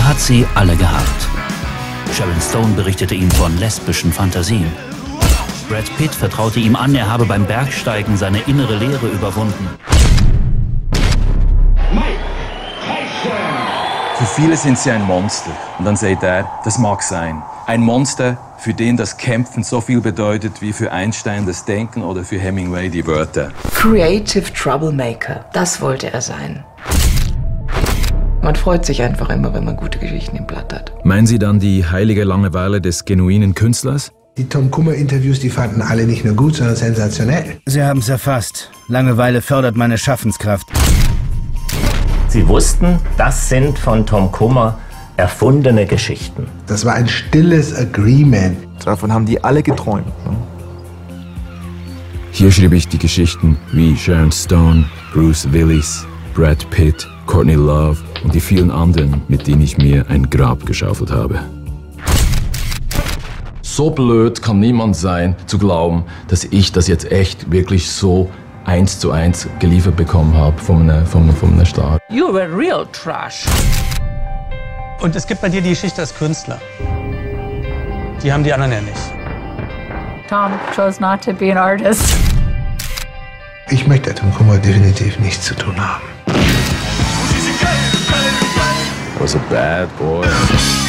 hat sie alle gehabt. Sharon Stone berichtete ihm von lesbischen Fantasien. Brad Pitt vertraute ihm an, er habe beim Bergsteigen seine innere Leere überwunden. Für viele sind sie ein Monster. Und dann sagt er, das mag sein. Ein Monster, für den das Kämpfen so viel bedeutet wie für Einstein das Denken oder für Hemingway die Wörter. Creative Troublemaker, das wollte er sein. Man freut sich einfach immer, wenn man gute Geschichten im Blatt hat. Meinen Sie dann die heilige Langeweile des genuinen Künstlers? Die Tom Kummer-Interviews, die fanden alle nicht nur gut, sondern sensationell. Sie haben es erfasst. Langeweile fördert meine Schaffenskraft. Sie wussten, das sind von Tom Kummer erfundene Geschichten. Das war ein stilles Agreement. Davon haben die alle geträumt. Ne? Hier schrieb ich die Geschichten wie Sharon Stone, Bruce Willis, Brad Pitt, Courtney Love und die vielen anderen, mit denen ich mir ein Grab geschaufelt habe. So blöd kann niemand sein, zu glauben, dass ich das jetzt echt wirklich so 1:1 geliefert bekommen habe von einem Star. You were real trash. Und es gibt bei dir die Geschichte als Künstler. Die haben die anderen ja nicht. Tom chose not to be an artist. Ich möchte mit Tom Kummer definitiv nichts zu tun haben. I was a bad boy.